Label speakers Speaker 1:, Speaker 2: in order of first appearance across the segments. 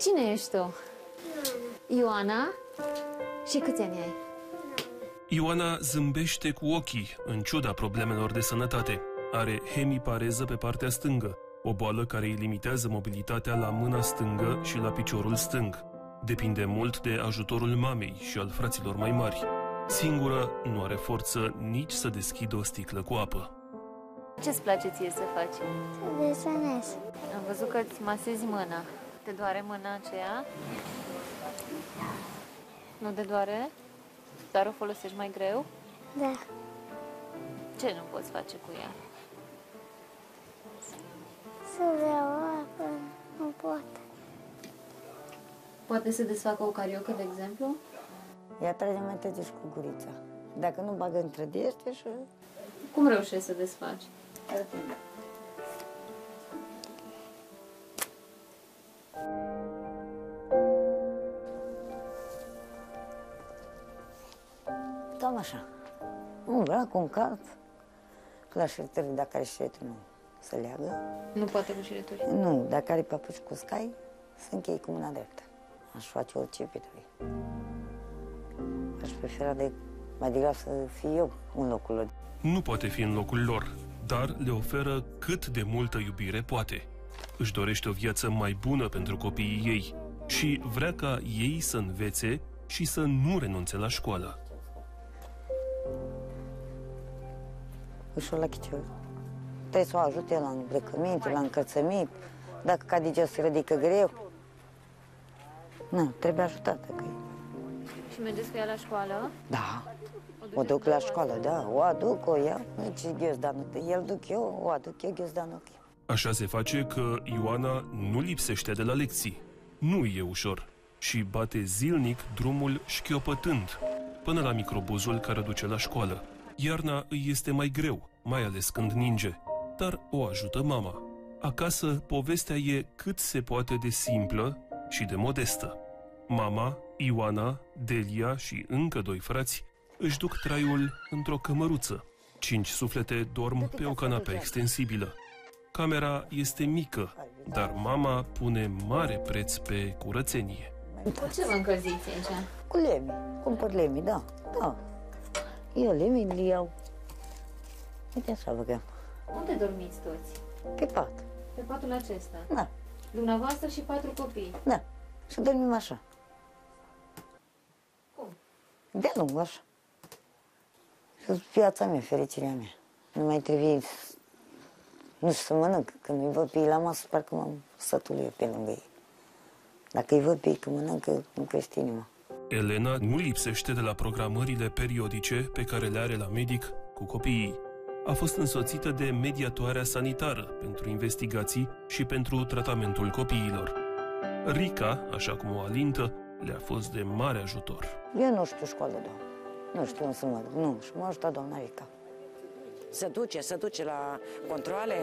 Speaker 1: Cine ești tu? Ioana? Și câți ani ai?
Speaker 2: Ioana zâmbește cu ochii, în ciuda problemelor de sănătate. Are hemipareză pe partea stângă, o boală care îi limitează mobilitatea la mâna stângă și la piciorul stâng. Depinde mult de ajutorul mamei și al fraților mai mari. Singură nu are forță nici să deschidă o sticlă cu apă.
Speaker 1: Ce-ți place ție să faci?
Speaker 3: Să desenez.
Speaker 1: Am văzut că îți masezi mâna. Te doare mâna aceea? Nu te doare? Dar o folosești mai greu?
Speaker 3: Da.
Speaker 1: Ce nu poți face cu ea?
Speaker 3: Să beau apă, nu pot.
Speaker 1: Poate să desfacă o cariocă, de exemplu?
Speaker 4: Ea trage mai tăge și cu gurița. Dacă nu bagă între dește și...
Speaker 1: Cum reușești să desfaci?
Speaker 4: Cam așa. Un brac, un cart, la șertări, dacă are șerturi, nu se leagă.
Speaker 1: Nu poate cu șireturi?
Speaker 4: Nu, dacă are papuci cu scai, se încheie cu mâna dreaptă. Aș face orice pe trebuie. Aș prefera mai degrabă să fiu eu în locul lor.
Speaker 2: Nu poate fi în locul lor, dar le oferă cât de multă iubire poate. Își dorește o viață mai bună pentru copiii ei și vrea ca ei să învețe și să nu renunțe la școală.
Speaker 4: Ușor la chicior. Trebuie să o ajute la îmbrăcăminte, la încălțămint. Dacă cade jos, se ridică greu. Nu, trebuie ajutată. Că...
Speaker 1: Și mergeți cu ea la școală?
Speaker 4: Da. O duc la școală, da. O aduc, o iau. El duc eu, o aduc eu, ghiozdanul.
Speaker 2: Așa se face că Ioana nu lipsește de la lecții. Nu e ușor și bate zilnic drumul șchiopătând până la microbuzul care duce la școală. Iarna îi este mai greu, mai ales când ninge, dar o ajută mama. Acasă, povestea e cât se poate de simplă și de modestă. Mama, Ioana, Delia și încă 2 frați își duc traiul într-o cămăruță. 5 suflete dorm pe o canapea extensibilă. Camera este mică, dar mama pune mare preț pe curățenie.
Speaker 1: Cu ce vă încălziți aici?
Speaker 4: Cu lemii, cumpăr lemii, da, da. Eu lemii le iau. Uite așa băgăm.
Speaker 1: Unde dormiți toți?
Speaker 4: Pe pat.
Speaker 1: Pe patul acesta?
Speaker 4: Da.
Speaker 1: Dumneavoastră și 4 copii?
Speaker 4: Da. Și dormim așa.
Speaker 1: Cum?
Speaker 4: De lung, așa. Și viața mea, fericirea mea. Nu mai trebuie, nu știu, să mănânc. Când îi văd pe ei la masă, parcă m-am sătulit pe lângă ei. Dacă îi văd pe ei că mănâncă, îmi crește inima.
Speaker 2: Elena nu lipsește de la programările periodice pe care le are la medic cu copiii. A fost însoțită de mediatoarea sanitară pentru investigații și pentru tratamentul copiilor. Rica, așa cum o alintă, le-a fost de mare ajutor.
Speaker 4: Eu nu știu școală, doamnă. Nu știu unde să mă duc. Nu, și m-a ajutat doamna Rica.
Speaker 5: Se duce la controale.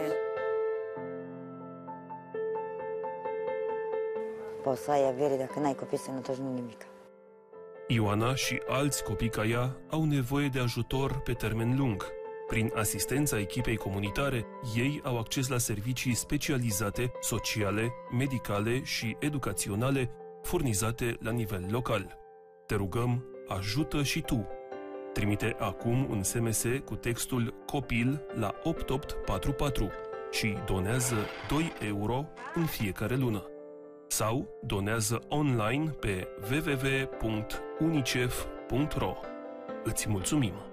Speaker 4: Poți să ai avere dacă n-ai copii sănătoși, nu nimic.
Speaker 2: Ioana și alți copii ca ea au nevoie de ajutor pe termen lung. Prin asistența echipei comunitare, ei au acces la servicii specializate, sociale, medicale și educaționale, furnizate la nivel local. Te rugăm, ajută și tu! Trimite acum un SMS cu textul COPIL la 8844 și donează 2 euro în fiecare lună. Sau donează online pe www.unicef.ro. Îți mulțumim!